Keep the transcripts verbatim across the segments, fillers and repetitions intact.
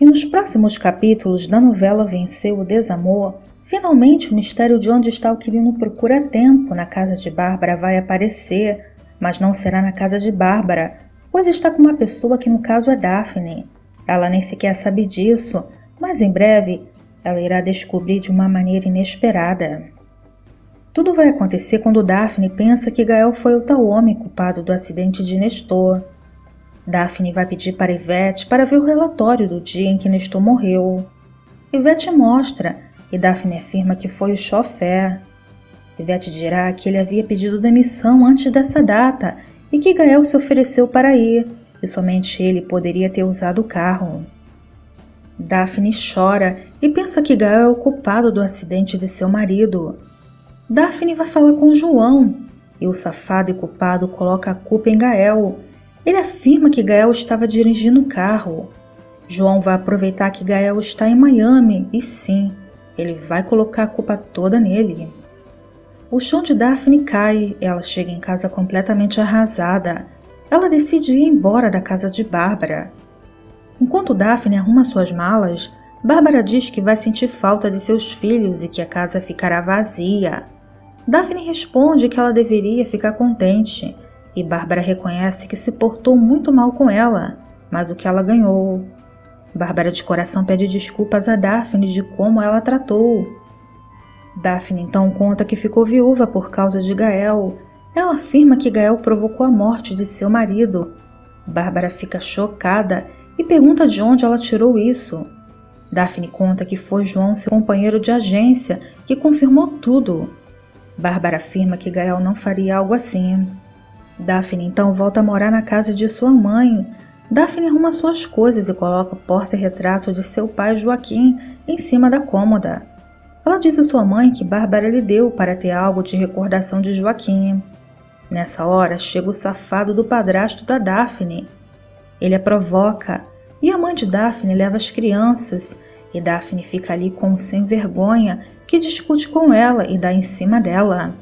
E nos próximos capítulos da novela Vencer o Desamor, finalmente o mistério de onde está o Quirino procura tempo na casa de Bárbara vai aparecer, mas não será na casa de Bárbara, pois está com uma pessoa que no caso é Daphne. Ela nem sequer sabe disso, mas em breve ela irá descobrir de uma maneira inesperada. Tudo vai acontecer quando Daphne pensa que Gael foi o tal homem culpado do acidente de Nestor. Daphne vai pedir para Ivete para ver o relatório do dia em que Nestor morreu. Ivete mostra e Daphne afirma que foi o chofer. Ivete dirá que ele havia pedido demissão antes dessa data e que Gael se ofereceu para ir, e somente ele poderia ter usado o carro. Daphne chora e pensa que Gael é o culpado do acidente de seu marido. Daphne vai falar com João e o safado e culpado coloca a culpa em Gael. Ele afirma que Gael estava dirigindo o carro. João vai aproveitar que Gael está em Miami e sim, ele vai colocar a culpa toda nele. O chão de Daphne cai, ela chega em casa completamente arrasada. Ela decide ir embora da casa de Bárbara. Enquanto Daphne arruma suas malas, Bárbara diz que vai sentir falta de seus filhos e que a casa ficará vazia. Daphne responde que ela deveria ficar contente, e Bárbara reconhece que se portou muito mal com ela, mas o que ela ganhou. Bárbara de coração pede desculpas a Daphne de como ela a tratou. Daphne então conta que ficou viúva por causa de Gael. Ela afirma que Gael provocou a morte de seu marido. Bárbara fica chocada e pergunta de onde ela tirou isso. Daphne conta que foi João, seu companheiro de agência, que confirmou tudo. Bárbara afirma que Gael não faria algo assim. Daphne então volta a morar na casa de sua mãe. Daphne arruma suas coisas e coloca o porta-retrato de seu pai Joaquim em cima da cômoda. Ela diz a sua mãe que Bárbara lhe deu para ter algo de recordação de Joaquim. Nessa hora chega o safado do padrasto da Daphne. Ele a provoca e a mãe de Daphne leva as crianças e Daphne fica ali com um sem vergonha que discute com ela e dá em cima dela.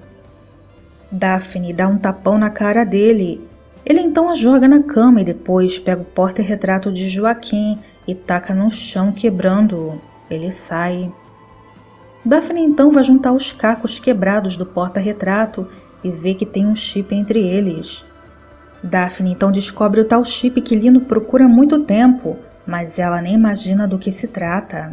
Daphne dá um tapão na cara dele. Ele então a joga na cama e depois pega o porta-retrato de Joaquim e taca no chão, quebrando-o. Ele sai. Daphne então vai juntar os cacos quebrados do porta-retrato e vê que tem um chip entre eles. Daphne então descobre o tal chip que Lino procura há muito tempo, mas ela nem imagina do que se trata.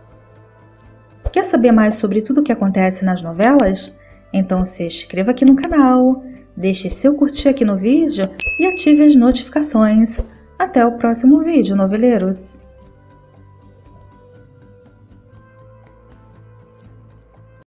Quer saber mais sobre tudo o que acontece nas novelas? Então se inscreva aqui no canal, deixe seu curtir aqui no vídeo e ative as notificações. Até o próximo vídeo, noveleiros!